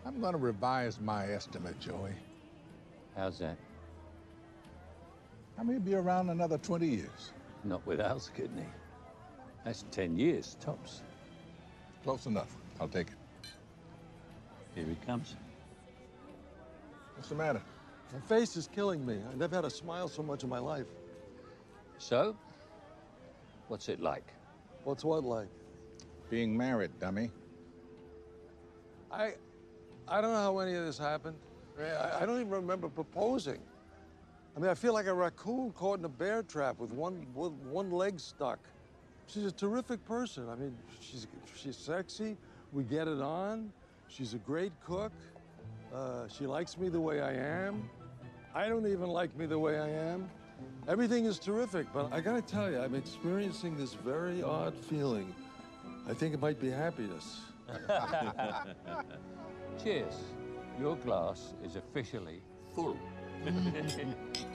I'm going to revise my estimate, Joey. How's that? I may be around another 20 years. Not with Al's kidney. That's 10 years, tops. Close enough. I'll take it. Here he comes. What's the matter? My face is killing me. I never had a smile so much in my life. So, what's it like? What's what like? Being married, dummy. I don't know how any of this happened. I don't even remember proposing. I mean, I feel like a raccoon caught in a bear trap with one leg stuck. She's a terrific person. I mean, she's sexy. We get it on. She's a great cook. She likes me the way I am. I don't even like me the way I am. Everything is terrific, but I gotta tell you, I'm experiencing this very odd feeling. I think it might be happiness. Cheers. Your glass is officially full.